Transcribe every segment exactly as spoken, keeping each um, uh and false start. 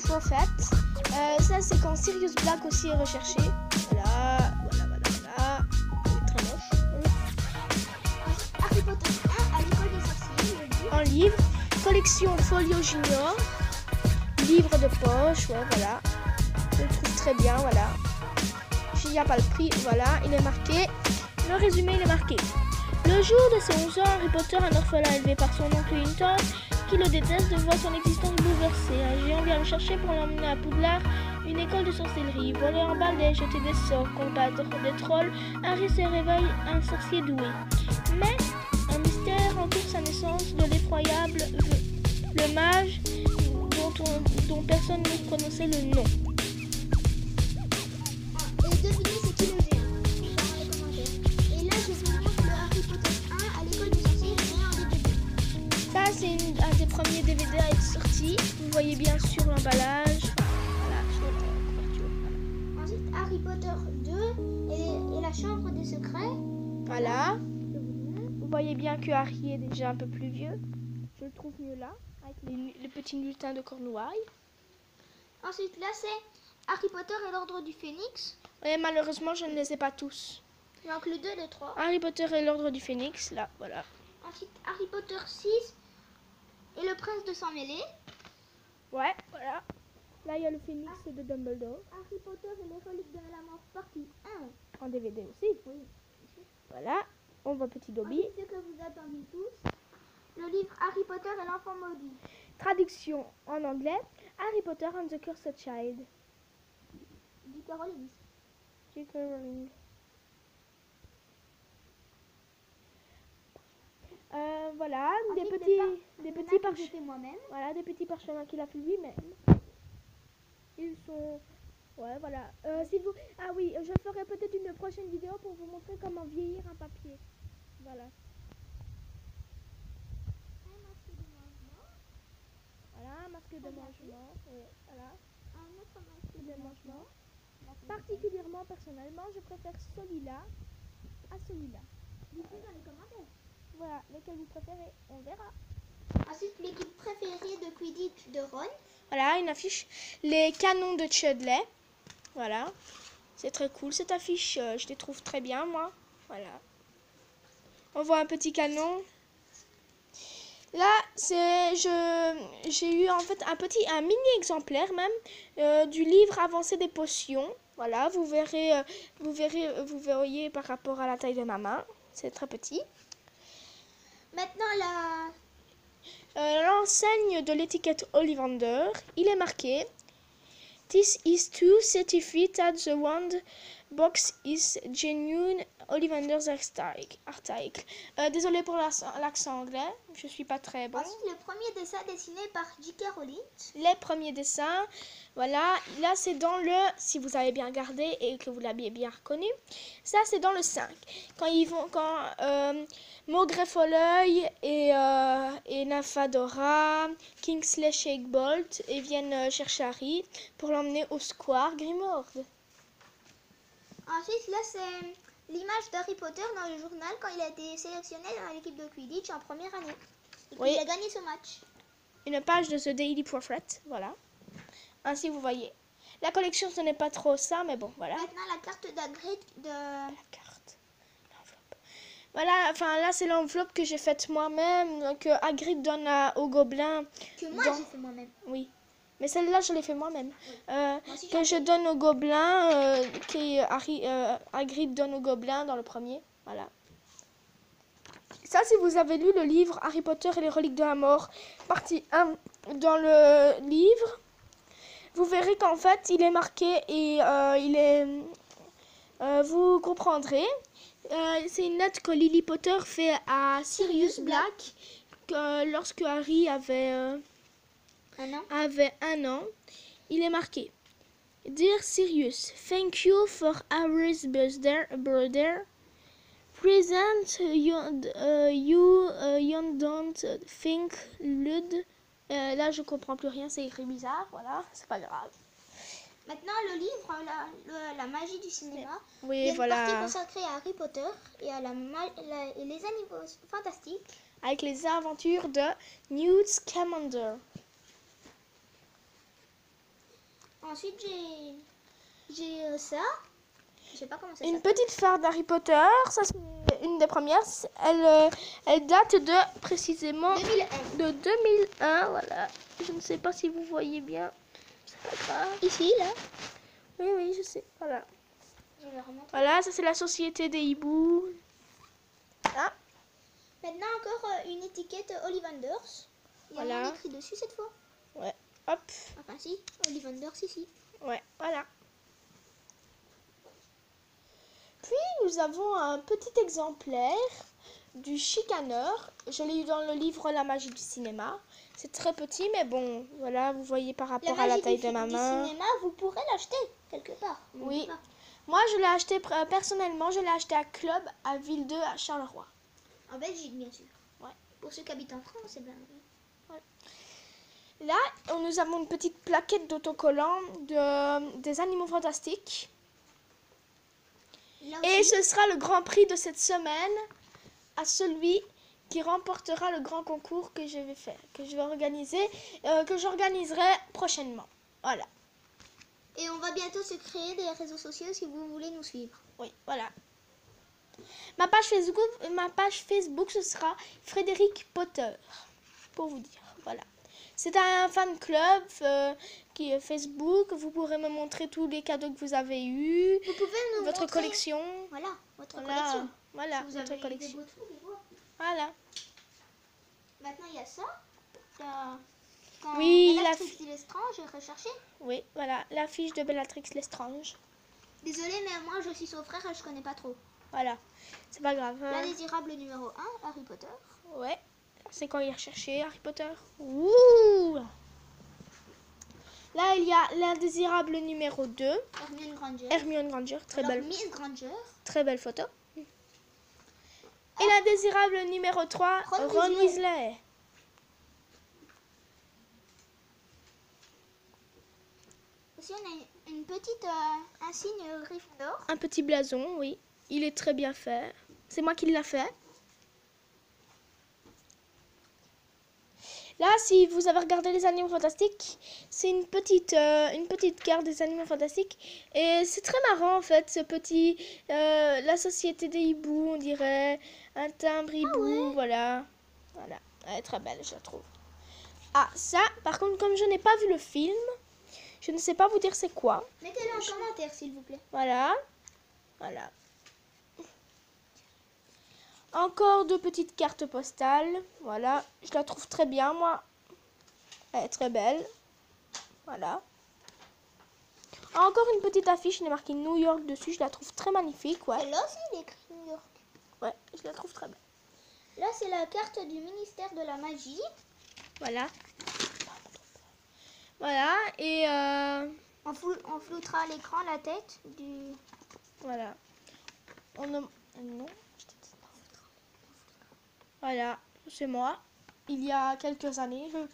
Prophet. Euh, ça, c'est quand Sirius Black aussi est recherché. Voilà, voilà, voilà, voilà. C'est très moche. Harry Potter un à l'école des sorciers. Le livre. Un livre. Collection Folio Junior. Livre de poche, ouais, voilà. Je le trouve très bien, voilà. Il n'y a pas le prix, voilà, il est marqué. Le résumé, il est marqué. Le jour de ses onze ans, Harry Potter, un orphelin élevé par son oncle et une tante, qui le déteste, voit son existence bouleversée. Un géant vient le chercher pour l'emmener à Poudlard, une école de sorcellerie. Volé en balle et jeter des sorts, combattre des trolls, Harry se réveille un sorcier doué. Mais un mystère entoure sa naissance de l'effroyable le mage dont, on, dont personne ne prononçait le nom. Et devinez c'est qui le géant dans les commentaires. Et là je vous montre le Harry Potter un à l'école des sorciers, mais en D V D. Ça c'est une- un des premiers D V D à être sorti. Vous voyez bien sur l'emballage. Voilà, sur la couverture. Voilà. Ensuite Harry Potter deux et, et la chambre des secrets. Voilà. Je vous montre. Vous voyez bien que Harry est déjà un peu plus vieux. Je le trouve mieux là, avec les, les petits lutins de Cornouailles. Ensuite là c'est Harry Potter et l'ordre du Phénix. Et malheureusement, je ne les ai pas tous. Donc le deux et le trois. Harry Potter et l'ordre du Phénix, là, voilà. Ensuite Harry Potter six et le prince de sang mêlé. Ouais, voilà. Là, il y a le Phénix de Dumbledore. Harry Potter et les reliques de la mort partie un. En D V D aussi. Oui. Voilà. On voit Petit Dobby. Ensuite, ce que vous attendiez tous, le livre Harry Potter et l'enfant maudit. Traduction en anglais. Harry Potter and the Cursed Child. J K Rowling. J K Rowling. Euh, voilà, des Ensuite, petits, par- des Il y en a petits que parchemins. j'ai fait moi-même. Voilà, des petits parchemins qu'il a fait lui-même. Ils sont... Ouais, voilà. Euh, si vous... Ah oui, je ferai peut-être une prochaine vidéo pour vous montrer comment vieillir un papier. Voilà. Un masque de mangement. Voilà, un masque de Très bien mangement. Oui, voilà. Un autre masque de De mangement. mangement. La feuille. Particulièrement, personnellement, je préfère celui-là à celui-là. Dites-le dans les commentaires. Voilà, lequel vous préférez, on verra. Ensuite, l'équipe préférée de Quidditch de Ron. Voilà, une affiche. Les canons de Chudley. Voilà. C'est très cool cette affiche. euh, Je les trouve très bien, moi. Voilà. On voit un petit canon. Là, c'est je j'ai eu en fait un petit, un mini exemplaire même euh, du livre Avancée des potions. Voilà, vous verrez, euh, vous verrez, euh, vous verriez par rapport à la taille de ma main. C'est très petit. Maintenant, la... Euh, L'enseigne de l'étiquette Ollivander, il est marqué This is too certified that the wand box is genuine Ollivander's article. Euh, désolé pour l'accent anglais, je suis pas très bon. Ensuite, le premier dessin dessiné par J K Rowling. Les premiers dessins, voilà, là c'est dans le, si vous avez bien regardé et que vous l'avez bien reconnu, ça c'est dans le cinq. Quand ils vont, quand euh, Maugrey Folleuil et, euh, et Nymphadora, Kingsley Shakebolt et viennent euh, chercher Harry pour l'emmener au square Grimmauld. Ensuite, là, c'est l'image d'Harry Potter dans le journal quand il a été sélectionné dans l'équipe de Quidditch en première année. Et qu'il Oui. a gagné ce match. Une page de The Daily Prophet, voilà. Ainsi vous voyez. La collection ce n'est pas trop ça, mais bon, voilà. Maintenant, la carte d'Hagrid de... La carte, l'enveloppe. Voilà, enfin là c'est l'enveloppe que j'ai faite moi-même, que Hagrid donne à, au gobelin. que moi Dans- j'ai fait moi-même. Oui, mais celle-là je l'ai fait moi-même. Euh, Moi aussi, que j'en je ai. donne au gobelin, euh, qui Harry, euh, Hagrid donne au gobelin dans le premier. Voilà. Ça, si vous avez lu le livre Harry Potter et les reliques de la mort, partie un, dans le livre, vous verrez qu'en fait, il est marqué et euh, il est... euh, vous comprendrez. Euh, c'est une note que Lily Potter fait à Sirius Black que lorsque Harry avait, euh, Un an. avait un an. Il est marqué Dear Sirius, thank you for Harry's birthday. brother. Present you, uh, you, uh, you don't think Lud. Euh, là, je comprends plus rien, c'est écrit bizarre, voilà, c'est pas grave. Maintenant, le livre, la, le- la magie du cinéma. Il y Oui, a une partie voilà, consacrée à Harry Potter et à la, ma- la- et les animaux fantastiques. avec les aventures de Newt Scamander. Ensuite, j'ai j'ai euh, ça. Je sais pas comment ça Une s'appelle. petite phare d'Harry Potter. Ça, c'est une des premières. Elle, euh, elle date de précisément deux mille un. de deux mille un. Voilà. Je ne sais pas si vous voyez bien. C'est pas grave. Ici, là. Oui, oui, je sais. Voilà. Je vais remontrer. Voilà, ça c'est la société des hiboux. Ah, Maintenant, encore euh, une étiquette Ollivanders. Il y a Voilà. rien écrit dessus cette fois. ouais. Hop. Enfin, si. Ollivanders ici. Ouais, voilà. Puis nous avons un petit exemplaire du chicaneur. Je l'ai eu dans le livre La magie du cinéma. C'est très petit, mais bon, voilà, vous voyez par La rapport à la magie taille du, de ma du main. cinéma, vous pourrez l'acheter quelque part. On Oui. dit pas. Moi, je l'ai acheté euh, personnellement, je l'ai acheté à Club, à Ville deux, à Charleroi. En Belgique, bien sûr. Ouais. Pour ceux qui habitent en France, c'est bien. Là, nous avons une petite plaquette d'autocollants de, des animaux fantastiques. Là Et aussi, ce sera le grand prix de cette semaine à celui qui remportera le grand concours que je vais faire, que je vais organiser, euh, que j'organiserai prochainement. Voilà. et on va bientôt se créer des réseaux sociaux si vous voulez nous suivre. Oui, voilà. Ma page Facebook, ma page Facebook, ce sera Frédéric Potter, pour vous dire. Voilà. C'est un fan club euh, qui est Facebook. Vous pourrez me montrer tous les cadeaux que vous avez eus, Vous pouvez nous votre montrer... collection. Voilà, votre Voilà, collection. voilà, Si vous votre avez collection. des beaux trucs, des beaux. Voilà. Maintenant, il y a ça. Il y a... Quand Oui, Bellatrix la Lestrange, j'ai recherché. Oui, voilà, l'affiche de Bellatrix Lestrange. Désolée, mais moi, je suis son frère et je connais pas trop. Voilà, c'est pas grave. hein. L'indésirable numéro un, Harry Potter. Ouais, c'est quand il est recherché, Harry Potter. Ouh. Là, il y a l'indésirable numéro deux, Hermione Granger. Hermione Granger, très Alors, belle, Miss Granger. très belle photo. Et l'indésirable numéro trois, Ron Ron, Weasley. Weasley. Aussi, on a une petite euh, insigne Gryffondor. Un petit blason, oui. Il est très bien fait. C'est moi qui l'ai fait. Là, si vous avez regardé les animaux fantastiques, c'est une petite, euh, une petite carte des animaux fantastiques. Et c'est très marrant, en fait, ce petit... euh, la société des hiboux, on dirait. Un timbre hibou, voilà. Voilà. Elle est très belle, je la trouve. Ah, ça, par contre, comme je n'ai pas vu le film, je ne sais pas vous dire c'est quoi. Mettez-le en commentaire, s'il vous plaît. Voilà. Voilà. Encore deux petites cartes postales. Voilà. Je la trouve très bien, moi. Elle est très belle. Voilà. Encore une petite affiche. Il est marqué New York dessus. Je la trouve très magnifique. Ouais. Et là aussi, il est écrit New York. Ouais. Je la trouve très belle. Là, c'est la carte du ministère de la magie. Voilà. Voilà. Et euh, On, flou- on floutera à l'écran la tête du... voilà. On ne... Non. Voilà. C'est moi. Il y a quelques années. Je...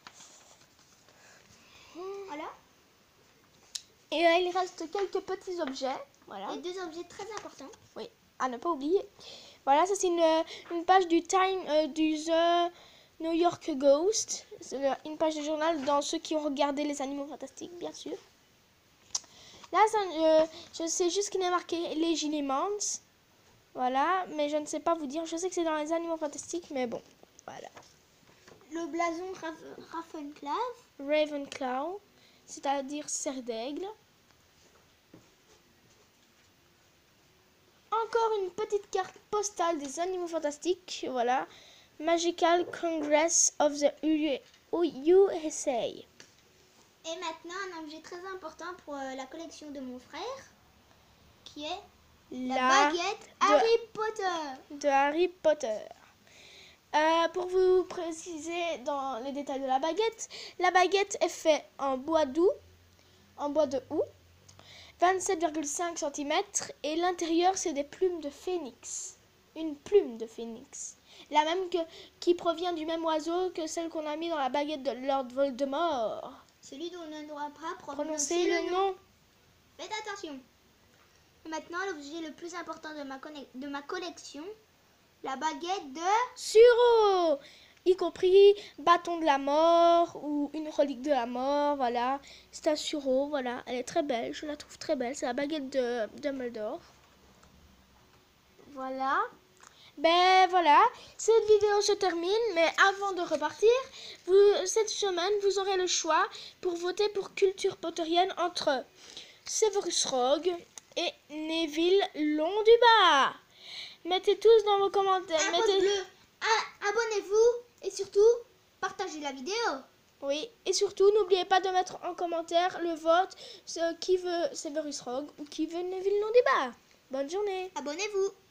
Voilà. Et là, il reste quelques petits objets. Voilà. Et deux objets très importants. Oui, à ne pas oublier. Voilà, ça c'est une, une page du Time, euh, du The New York Ghost. C'est le- une page de journal dans ceux qui ont regardé les animaux fantastiques, bien sûr. Là, ça, euh, je sais juste qu'il est marqué les Gillimans. Voilà, mais je ne sais pas vous dire. Je sais que c'est dans les animaux fantastiques, mais bon, voilà. Le blason Raf- Ravenclaw. Ravenclaw, c'est-à-dire cerf d'aigle. Encore une petite carte postale des animaux fantastiques. Voilà. Magical Congress of the U S A. Et maintenant, un objet très important pour euh, la collection de mon frère, qui est la, La baguette de- Harry Potter. de Harry Potter. Euh, pour vous préciser dans les détails de la baguette, la baguette est faite en bois doux, en bois de houx, vingt-sept virgule cinq centimètres, et l'intérieur c'est des plumes de phénix. Une plume de phénix. La même que, qui provient du même oiseau que celle qu'on a mis dans la baguette de Lord Voldemort. Celui dont on ne doit pas prononcer Prononcez le le nom. nom. Faites attention. Et maintenant, l'objet le plus important de ma, conne- de ma collection, la baguette de... Suro. y compris bâton de la mort ou une relique de la mort, voilà. C'est un sureau, voilà. Elle est très belle, je la trouve très belle. C'est la baguette de Dumbledore. Voilà. Ben voilà, cette vidéo se termine, mais avant de repartir, vous, cette semaine, vous aurez le choix pour voter pour culture potterienne entre Severus Rogue et Neville Londubat. Mettez tous dans vos commentaires. Un mettez... pouce bleu. Ah, abonnez-vous et surtout, partagez la vidéo. Oui, et surtout, n'oubliez pas de mettre en commentaire le vote ce qui veut Severus Rogue ou qui veut Neville Londubat. Bonne journée. Abonnez-vous.